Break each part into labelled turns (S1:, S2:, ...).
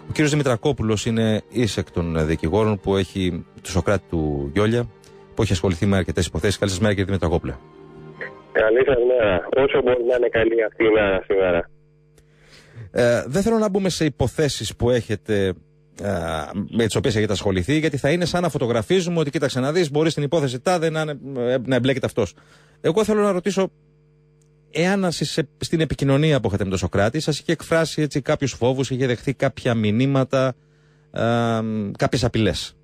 S1: Ο κύριος Δημητρακόπουλος είναι εις εκ των δικηγόρων που έχει του Σωκράτη του Γιόλια, που έχει ασχοληθεί με αρκετές υποθέσεις. Καλή σας μέρα, κύριε Δημητρακόπουλε.
S2: Καλή σας μέρα. Όσο μπορεί να είναι καλή αυτή η μέρα σήμερα.
S1: Δεν θέλω να μπούμε σε υποθέσεις που έχετε, με τις οποίες έχετε ασχοληθεί, γιατί θα είναι σαν να φωτογραφίζουμε ότι κοίταξε να δεις, μπορεί στην υπόθεση τάδε να εμπλέκεται αυτός. Εγώ θέλω να ρωτήσω, εάν στην επικοινωνία που είχατε με τον Σωκράτη σας είχε εκφράσει έτσι κάποιους φόβους, είχε δεχθεί κάποια μηνύματα, κάποιες απειλές?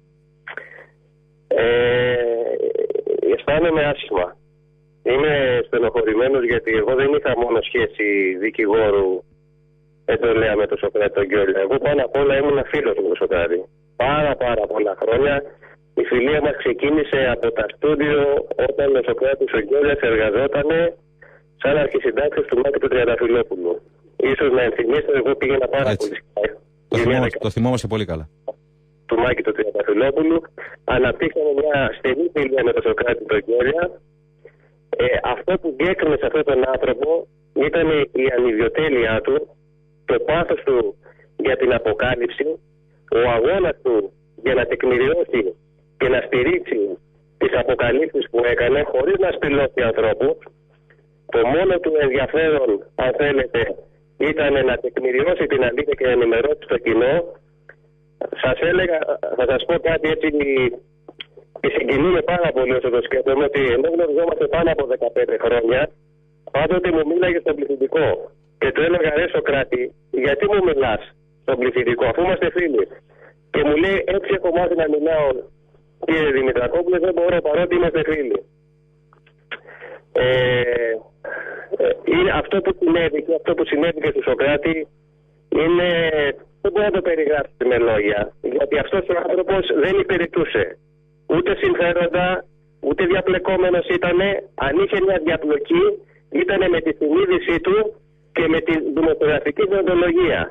S2: Αισθάνομαι άσχημα. Είμαι στενοχωρημένος γιατί εγώ δεν είχα μόνο σχέση δικηγόρου εντολέα με τον Σωκράτη τον Γιόλια. Εγώ πάνω απ' όλα ήμουν φίλος με τον Σωκράτη. Πάρα πολλά χρόνια. Η φιλία μας ξεκίνησε από τα στούντιο όταν ο Σωκράτης ο Γιόλιας εργαζόταν σαν αρχισυντάκτης του Μάκη του Τριανταφυλόπουλου. Ίσως να ενθυμίσετε, εγώ πήγαινα πάρα πολύ συχνά.
S1: Το θυμόμαστε πολύ καλά.
S2: Του Μάκη του Τριανταφυλόπουλου. Αναπτύξαμε μια στενή φιλία με τον Σωκράτη τον Γιόλια. Αυτό που διέκρινε σε αυτόν τον άνθρωπο ήταν η ανιδιοτέλειά του, το πάθος του για την αποκάλυψη, ο αγώνας του για να τεκμηριώσει και να στηρίξει τις αποκαλύψεις που έκανε χωρίς να σπηλώσει ανθρώπους. Το μόνο του ενδιαφέρον, αν θέλετε, ήταν να τεκμηριώσει την αλήθεια και να ενημερώσει το κοινό. Σας έλεγα, θα σας πω κάτι έτσι, και συγκινούμε πάρα πολύ όσο το σκέφτομαι, ότι ενώ γνωριζόμαστε πάνω από 15 χρόνια, πάντοτε μου μίλαγε στον πληθυντικό. Και του έλεγα, ρε Σωκράτη, γιατί μου μιλάς στον πληθυντικό, αφού είμαστε φίλοι? Και μου λέει, έτσι έχω μάθει να μιλάω, κύριε Δημητρακόπουλε, δεν μπορώ παρότι είμαστε φίλοι. Αυτό που συνέβη και του Σωκράτη είναι, δεν μπορεί να το περιγράψει με λόγια. Γιατί αυτός ο άνθρωπος δεν υπηρετούσε ούτε συμφέροντα, ούτε διαπλεκόμενος ήτανε. Αν είχε μια διαπλοκή, ήτανε με τη συνείδησή του και με τη δημοσιογραφική διοντολογία.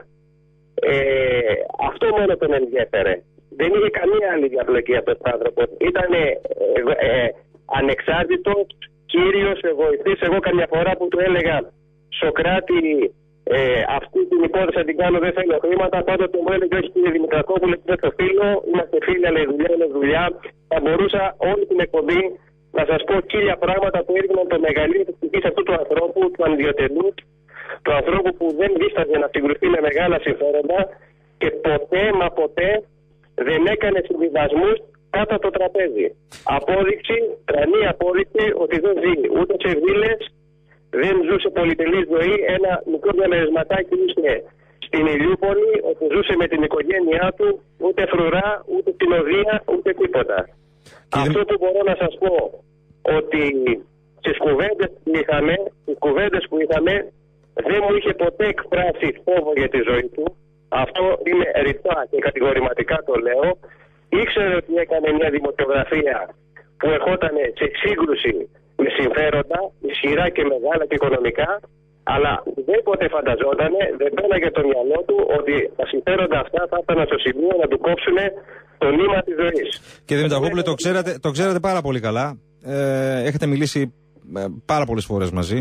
S2: Αυτό μόνο τον ενδιέφερε. Δεν είχε καμία άλλη διαπλοκή αυτός ο άνθρωπος. Ήτανε ανεξάρτητος, κύριος, εγωιστής. Εγώ καμιά φορά που του έλεγα, Σωκράτη, αυτή την υπόθεση θα την κάνω, δεν θέλω χρήματα, πάντοτε μου έλεγε, όχι κύριε Δημητρακόπουλε, δεν το φίλο, είμαστε φίλοι, αλλά η δουλειά είναι δουλειά. Θα μπορούσα όλη την εκπομπή να σας πω 1000 πράγματα που έδιναν το μεγαλύτερο της αυτού του ανθρώπου, του ανιδιοτελούς, του ανθρώπου που δεν δίσταζε να συγκρουθεί με μεγάλα συμφέροντα και ποτέ μα ποτέ δεν έκανε συμβιβασμούς κάτω από το τραπέζι. Απόδειξη, τρανή απόδειξη ότι δεν ζει ούτε σε βίλες, δεν ζούσε πολυτελή ζωή. Ένα μικρό διαμερισματάκι είχε στην Ηλιούπολη, όπου ζούσε με την οικογένειά του, ούτε φρουρά, ούτε συνοδεία, ούτε τίποτα. Αυτό που μπορώ να σας πω, ότι στις κουβέντες που είχαμε, δεν μου είχε ποτέ εκφράσει φόβο για τη ζωή του. Αυτό είναι ρητά και κατηγορηματικά το λέω. Ήξερε ότι έκανε μια δημοσιογραφία που ερχόταν σε σύγκρουση με συμφέροντα, ισχυρά και μεγάλα και οικονομικά, αλλά ουδέποτε φανταζόταν, δεν πέραγε το μυαλό του ότι τα συμφέροντα αυτά θα ήταν στο σημείο να του κόψουν το νήμα της ζωής.
S1: Κύριε Δημητρακόπουλε, το ξέρετε πάρα πολύ καλά. Έχετε μιλήσει πάρα πολλές φορές μαζί.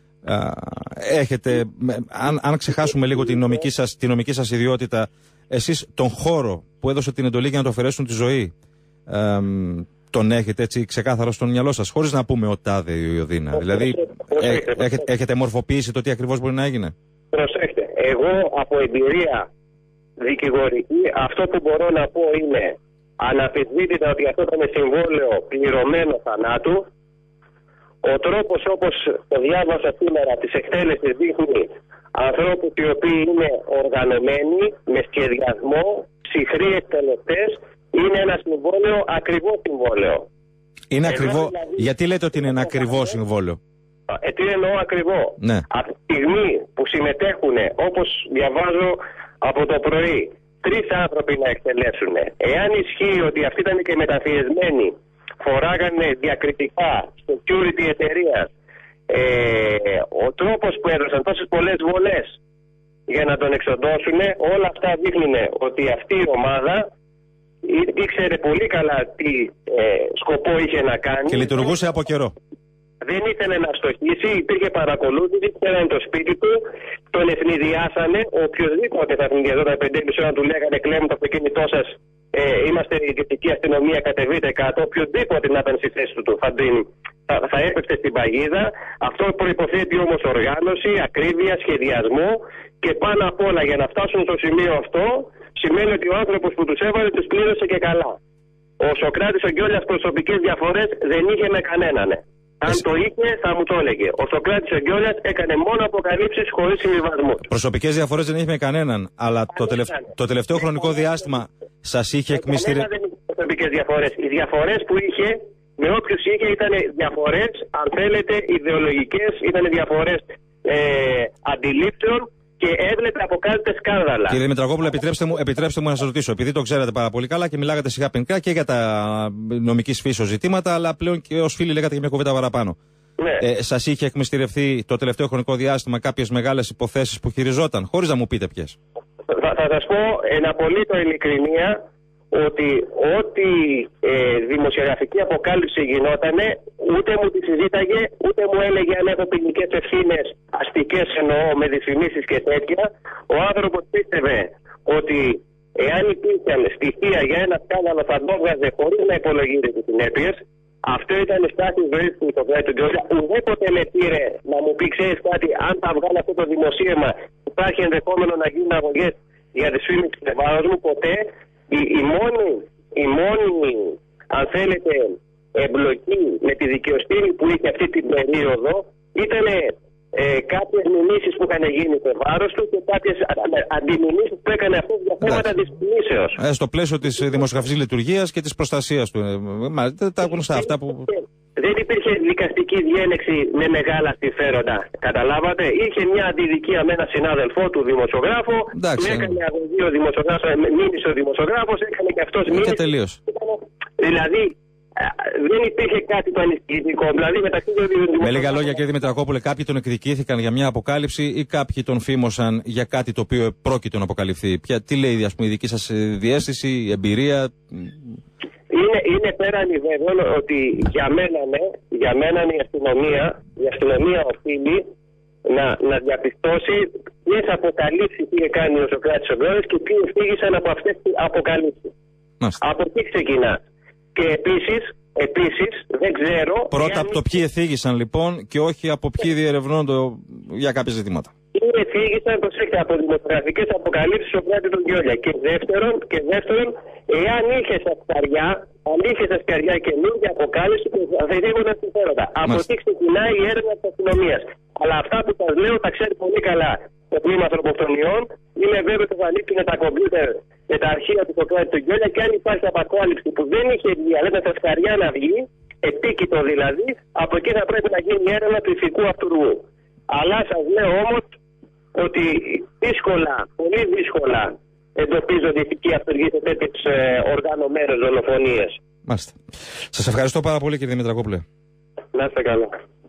S1: Αν ξεχάσουμε λίγο τη νομική σας ιδιότητα, εσείς τον χώρο που έδωσε την εντολή για να το αφαιρέσουν τη ζωή, τον έχετε έτσι ξεκάθαρο στο μυαλό σας, χωρίς να πούμε ο τάδε ή ο Ιωδίνα? Δηλαδή, έχετε μορφοποιήσει το τι ακριβώς μπορεί να έγινε?
S2: Προσέχτε, εγώ από εμπειρία δικηγορική, αυτό που μπορώ να πω είναι αναμφισβήτητα ότι αυτό ήταν συμβόλαιο πληρωμένο θανάτου. Ο τρόπος όπως το διάβασα σήμερα της εκτέλεσης δείχνει ανθρώπους οι οποίοι είναι οργανωμένοι, με σχεδιασμό, ψυχροί εκτελεστές. Είναι ένα συμβόλαιο, ακριβό συμβόλαιο.
S1: Είναι ακριβό. Δηλαδή, γιατί λέτε ότι είναι ένα ακριβό συμβόλαιο?
S2: Τι εννοώ ακριβό?
S1: Ναι.
S2: Από τη στιγμή που συμμετέχουν, όπως διαβάζω από το πρωί, 3 άνθρωποι να εκτελέσουν. Εάν ισχύει ότι αυτοί ήταν και μεταφιεσμένοι, φοράγανε διακριτικά security εταιρείας, ο τρόπος που έδωσαν τόσες πολλές βολές για να τον εξοντώσουν, όλα αυτά δείχνουν ότι αυτή η ομάδα ήξερε πολύ καλά τι σκοπό είχε να κάνει.
S1: Και λειτουργούσε από καιρό.
S2: Δεν ήθελε να στοχίσει, υπήρχε παρακολούθηση, πέραν το σπίτι του, τον ευνηδιάσανε. Οποιοδήποτε θα ευνηδιαζόταν 5,5 ώρα του λέγανε κλέβουν το αυτοκίνητό σας, είμαστε η ιδιωτική αστυνομία, κατεβείτε κάτω. Οποιοδήποτε να ήταν στη θέση του θα έπεφτε στην παγίδα. Αυτό προϋποθέτει όμως οργάνωση, ακρίβεια, σχεδιασμό και πάνω απ' όλα για να φτάσουν στο σημείο αυτό σημαίνει ότι ο άνθρωπος που τους έβαλε τους πλήρωσε και καλά. Ο Σωκράτης ο Γκιόλιας προσωπικές διαφορές δεν είχε με κανέναν. Αν το είχε, θα μου το έλεγε. Ο Σωκράτης ο Γκιόλιας έκανε μόνο αποκαλύψεις χωρίς συμβιβασμούς.
S1: Προσωπικές διαφορές δεν είχε με κανέναν, αλλά το τελευταίο χρονικό διάστημα σας είχε εκμυστηρευτεί.
S2: Δεν είχε προσωπικές διαφορές. Οι διαφορές που είχε με όποιους είχε ήταν διαφορές, αν θέλετε, ιδεολογικές, ήταν διαφορές αντιλήψεων και έβλεπε αποκάλυπτε σκάνδαλα.
S1: Κύριε Δημητρακόπουλο, επιτρέψτε μου να σας ρωτήσω, επειδή το ξέρετε πάρα πολύ καλά και μιλάγατε σιγά πενικά και για τα νομικής φύσεως ζητήματα, αλλά πλέον και ως φίλοι λέγατε και μια κουβέντα παραπάνω. Ναι. Σας είχε εκμυστηρευτεί το τελευταίο χρονικό διάστημα κάποιες μεγάλες υποθέσεις που χειριζόταν, χωρίς να μου πείτε ποιες?
S2: Θα σας πω εν απολύτω ειλικρινία ότι ό,τι δημοσιογραφική αποκάλυψη γινότανε, ούτε μου τη συζήταγε, ούτε μου έλεγε αν έχω ποινικές ευθύνες, αστικές εννοώ, με δυσφημίσεις και τέτοια. Ο άνθρωπος πίστευε ότι εάν υπήρχαν στοιχεία για ένα σκάνδαλο θα το έβγαζε χωρίς να υπολογίζει τις συνέπειες. Αυτό ήταν η στάση ζωής του Σωκράτη του Γκιόλια. Ουδέποτε με πήρε να μου πει, ξέρεις κάτι, αν θα βγάλω αυτό το δημοσίευμα, υπάρχει ενδεχόμενο να γίνουν αγωγές για δυσφήμιση του βάρος μου. Ποτέ. Η μόνη, αν θέλετε, εμπλοκή με τη δικαιοσύνη που είχε αυτή την περίοδο ήταν κάποιες μηνύσεις που είχαν γίνει σε βάρος του και κάποιες αντιμηνύσεις που έκανε αυτό για θέματα δυσφημίσεως.
S1: Στο πλαίσιο της δημοσιογραφικής λειτουργίας και της προστασίας του. Τα γνωστά αυτά που...
S2: Δεν υπήρχε δικαστική διένεξη με μεγάλα συμφέροντα. Καταλάβατε. Είχε μια αντιδικία με έναν συνάδελφό του δημοσιογράφο.
S1: Εντάξει,
S2: έκανε αγωγή ο δημοσιογράφος, μήνυσε ο δημοσιογράφος, έκανε και αυτός μήνυση.
S1: Και τελείως.
S2: Δηλαδή δεν υπήρχε κάτι το ανησυχητικό. Δηλαδή μεταξύ των δύο.
S1: Με λίγα λόγια, κύριε Δημητρακόπουλε, κάποιοι τον εκδικήθηκαν για μια αποκάλυψη ή κάποιοι τον φήμωσαν για κάτι το οποίο πρόκειται να αποκαλυφθεί? Τι λέει, ας πούμε, η δική σας διαίσθηση, η εμπειρία?
S2: Είναι πέραν βέβαιο ότι για μένα η αστυνομία οφείλει να διαπιστώσει ποιες αποκαλύψεις είχε κάνει ο Σωκράτης ο Γκιόλιας και ποιοι φύγησαν από αυτές τις αποκαλύψεις. Από εκεί ξεκινά. Και επίσης δεν ξέρω...
S1: Πρώτα από το ποιοι εφήγησαν λοιπόν και όχι από ποιοι διερευνώνται για κάποια ζητήματα.
S2: Ποιοι εφήγησαν, προσέξτε, από δημοσιογραφικές αποκαλύψεις ο Σωκράτη τον Γκιόλια. Και δεύτερον, εάν είχε στα σκαριά καινούργια αποκάλυψη που θα δίνονταν συμφέροντα. Από εκεί ξεκινάει η έρευνα της αστυνομίας. Αλλά αυτά που σας λέω τα ξέρει πολύ καλά το τμήμα ανθρωποκτονιών. Είμαι βέβαιο ότι θα ανοίξουν τα κομπιούτερ με τα αρχεία του Σωκράτη του Γκιόλια και αν υπάρχει αποκάλυψη που δεν είχε βγει, αλλά ήταν στα σκαριά να βγει, επίκειτο δηλαδή, από εκεί θα πρέπει να γίνει η έρευνα του ηθικού αυτούργου. Αλλά σας λέω όμως ότι πολύ δύσκολα εντοπίζονται ηθικοί αυτούργοι σε τέτοιες οργανωμένες δολοφονίες.
S1: Μάλιστα. Σας ευχαριστώ πάρα πολύ, κύριε Δημητρακόπουλε.
S2: Να είστε καλά.